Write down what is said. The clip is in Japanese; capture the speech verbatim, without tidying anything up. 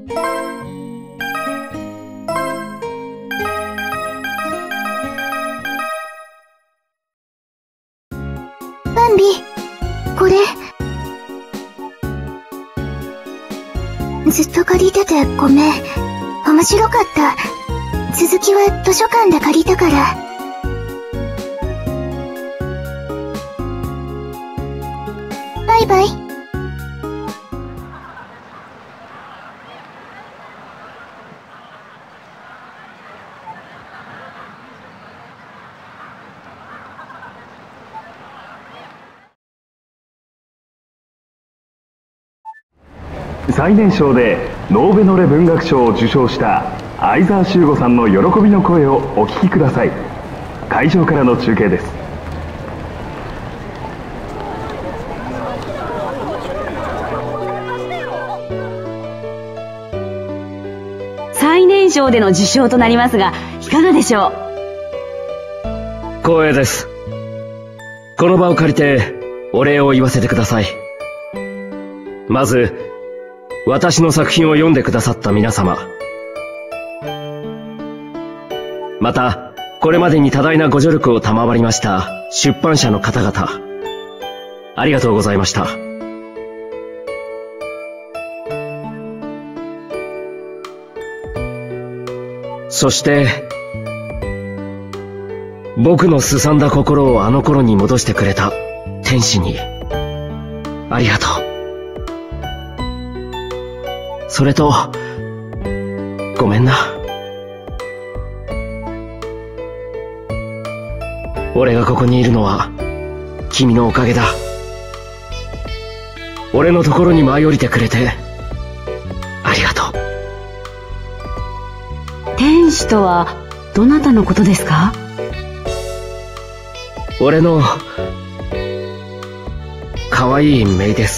バンビ、これ。ずっと借りててごめん。面白かった。続きは図書館で借りたから。バイバイ。 最年少でノーベノレ文学賞を受賞した相沢修吾さんの喜びの声をお聞きください。会場からの中継です。 最年少での受賞となりますが、いかがでしょう。光栄です。この場を借りてお礼を言わせてください。まず私の作品を読んでくださった皆様、またこれまでに多大なご助力を賜りました出版社の方々、ありがとうございました。そして僕のすさんだ心をあの頃に戻してくれた天使にありがとう。それとごめんな。俺がここにいるのは君のおかげだ。俺のところに舞い降りてくれてありがとう。天使とはどなたのことですか？ 俺の可愛い姪です。